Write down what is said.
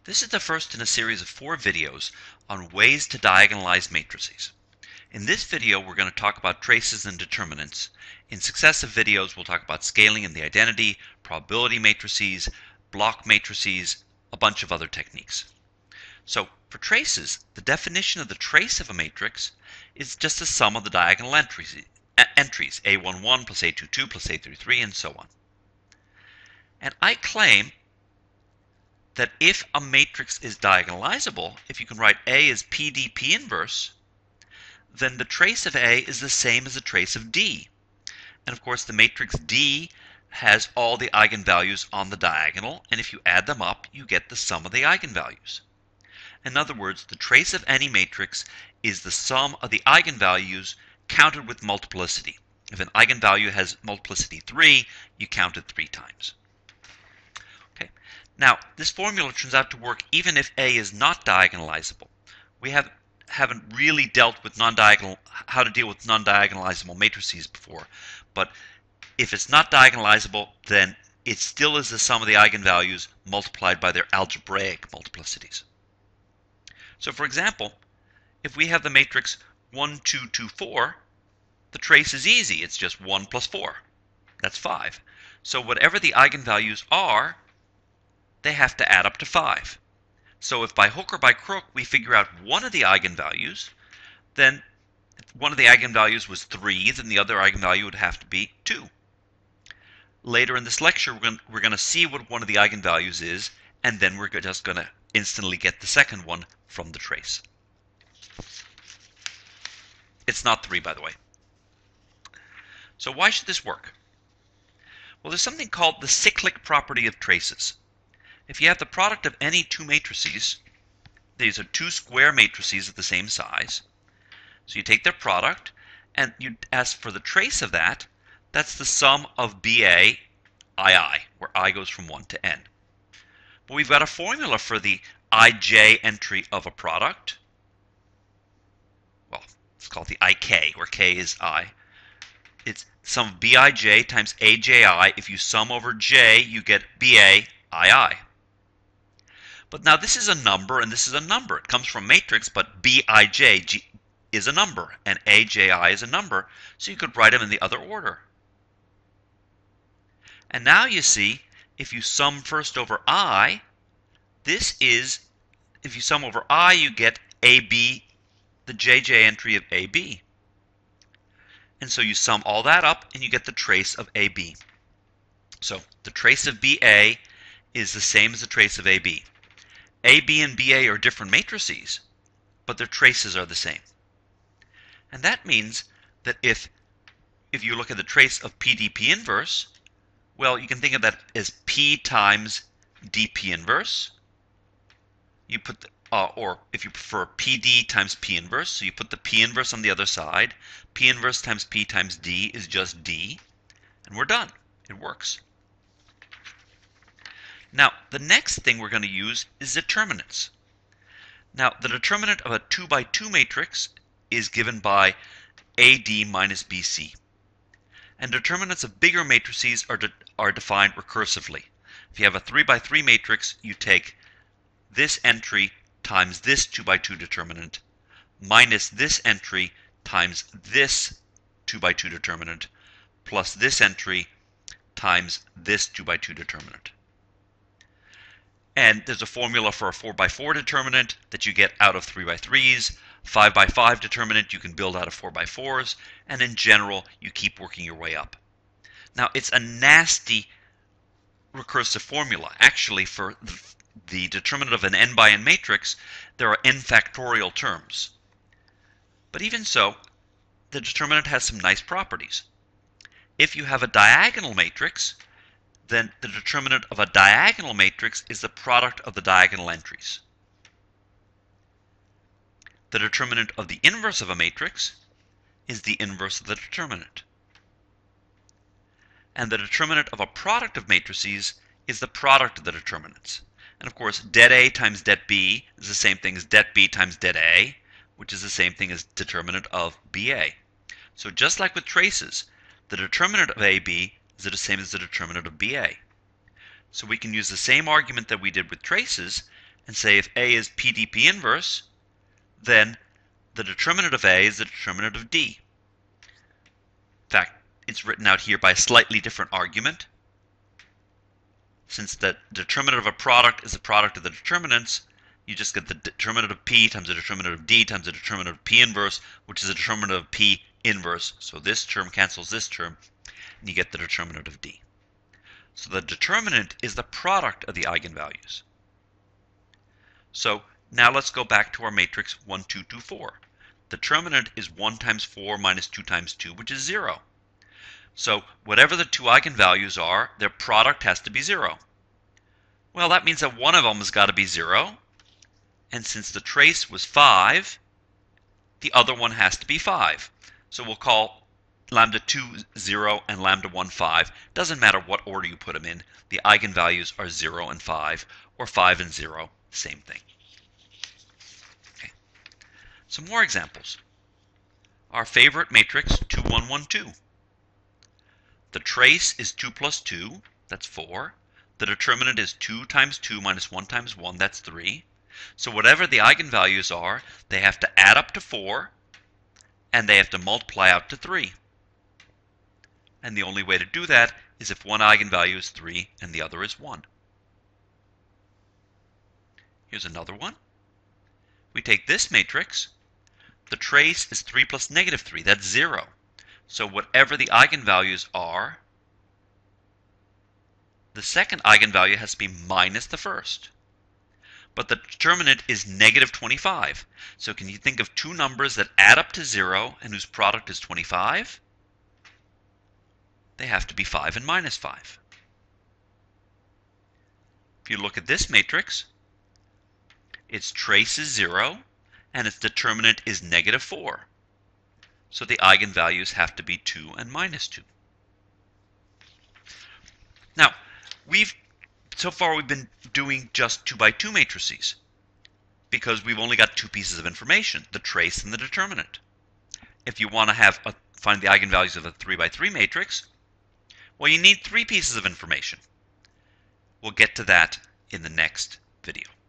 This is the first in a series of 4 videos on ways to diagonalize matrices. In this video, we're going to talk about traces and determinants. In successive videos, we'll talk about scaling and the identity, probability matrices, block matrices, a bunch of other techniques. So, for traces, the definition of the trace of a matrix is just the sum of the diagonal entries A11 plus A22 plus A33 and so on. And I claim that if a matrix is diagonalizable, if you can write A as PDP inverse, then the trace of A is the same as the trace of D. And of course the matrix D has all the eigenvalues on the diagonal, and if you add them up, you get the sum of the eigenvalues. In other words, the trace of any matrix is the sum of the eigenvalues counted with multiplicity. If an eigenvalue has multiplicity 3, you count it 3 times. Now, this formula turns out to work even if A is not diagonalizable. We haven't really dealt with how to deal with non-diagonalizable matrices before, but if it's not diagonalizable, then it still is the sum of the eigenvalues multiplied by their algebraic multiplicities. So, for example, if we have the matrix 1, 2, 2, 4, the trace is easy. It's just 1 plus 4. That's 5. So whatever the eigenvalues are, they have to add up to 5. So if by hook or by crook we figure out one of the eigenvalues, then one of the eigenvalues was 3, then the other eigenvalue would have to be 2. Later in this lecture, we're going to see what one of the eigenvalues is, and then we're just going to instantly get the second one from the trace. It's not 3, by the way. So why should this work? Well, there's something called the cyclic property of traces. If you have the product of any two matrices, these are two square matrices of the same size. So you take their product and you ask for the trace of that. That's the sum of BA II, where I goes from 1 to n. But we've got a formula for the IJ entry of a product. Well, it's called the IK, where K is I. It's sum of BIJ times AJI. If you sum over J, you get BA II. But now this is a number and this is a number. It comes from matrix, but Bij is a number and Aji is a number, so you could write them in the other order. And now you see, if you sum first over I, if you sum over I, you get AB, the JJ entry of AB. And so you sum all that up and you get the trace of AB. So the trace of BA is the same as the trace of AB. AB and BA are different matrices, but their traces are the same. And that means that if you look at the trace of PDP inverse, well, you can think of that as P times DP inverse. You put or if you prefer, PD times P inverse, so you put the P inverse on the other side. P inverse times P times D is just D, and we're done. It works. Now, the next thing we're going to use is determinants. Now, the determinant of a 2 by 2 matrix is given by AD minus BC. And determinants of bigger matrices are defined recursively. If you have a 3 by 3 matrix, you take this entry times this 2 by 2 determinant minus this entry times this 2 by 2 determinant plus this entry times this 2 by 2 determinant. And there's a formula for a 4 by 4 determinant that you get out of 3 by 3s, 5 by 5 determinant you can build out of 4 by 4s, and in general you keep working your way up. Now it's a nasty recursive formula. Actually, for the determinant of an n by n matrix, there are n factorial terms. But even so, the determinant has some nice properties. If you have a diagonal matrix, then the determinant of a diagonal matrix is the product of the diagonal entries. The determinant of the inverse of a matrix is the inverse of the determinant. And the determinant of a product of matrices is the product of the determinants. And of course, det A times det B is the same thing as det B times det A, which is the same thing as determinant of BA. So just like with traces, the determinant of AB is the same as the determinant of BA. So we can use the same argument that we did with traces and say if A is PDP inverse, then the determinant of A is the determinant of D. In fact, it's written out here by a slightly different argument. Since the determinant of a product is the product of the determinants, you just get the determinant of P times the determinant of D times the determinant of P inverse, which is the determinant of P inverse. So this term cancels this term, and you get the determinant of D. So the determinant is the product of the eigenvalues. So now let's go back to our matrix 1, 2, 2, 4. Determinant is 1 times 4 minus 2 times 2, which is 0. So whatever the two eigenvalues are, their product has to be 0. Well, that means that one of them has got to be 0. And since the trace was 5, the other one has to be 5. So we'll call lambda 2 0 and lambda 1 5. Doesn't matter what order you put them in. The eigenvalues are 0 and 5, or 5 and 0, same thing. Okay. Some more examples. Our favorite matrix 2 1 1 2. The trace is 2 plus 2, that's 4. The determinant is 2 times 2 minus 1 times 1, that's 3. So whatever the eigenvalues are, they have to add up to 4, and they have to multiply out to 3. And the only way to do that is if one eigenvalue is 3 and the other is 1. Here's another one. We take this matrix. The trace is 3 plus negative 3, that's 0. So whatever the eigenvalues are, the second eigenvalue has to be minus the first. But the determinant is negative 25. So can you think of two numbers that add up to 0 and whose product is 25? They have to be 5 and minus 5. If you look at this matrix, its trace is 0 and its determinant is negative 4. So the eigenvalues have to be 2 and minus 2. Now, so far we've been doing just 2 by 2 matrices because we've only got two pieces of information, the trace and the determinant. If you want to find the eigenvalues of a 3 by 3 matrix, well, you need 3 pieces of information. We'll get to that in the next video.